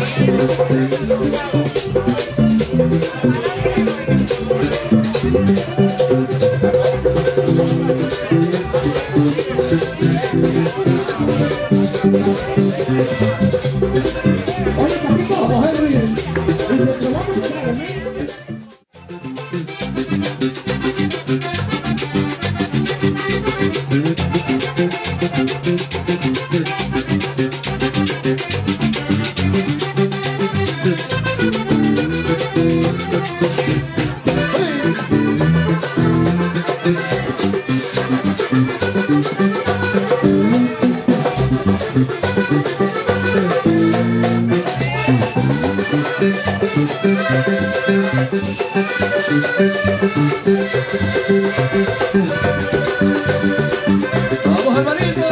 ¡Vamos, hermanito!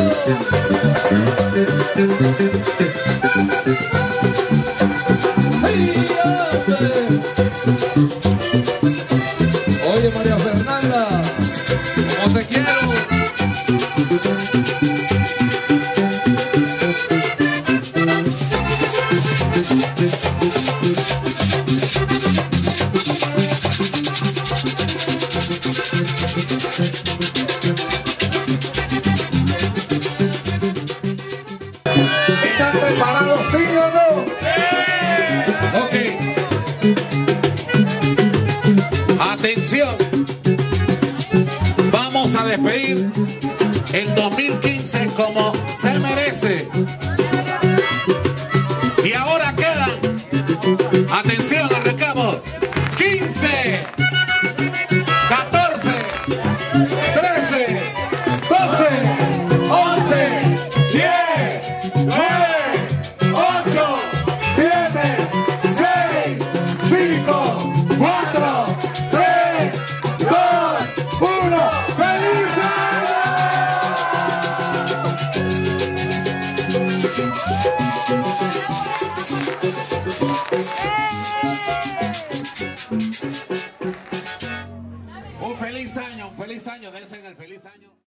Oye, María Fernanda, ¿cómo te quiero? ¿Están preparados, sí o no? Ok. Atención. Vamos a despedir el 2015 como se merece. Y ahora quedan, atención, arrancamos. 15, 14, 13, 12, 11, 10, 9, 8, 7, 6, 5, 4, 3, 2, 1. ¡Feliz año! Un feliz año, dense en el feliz año.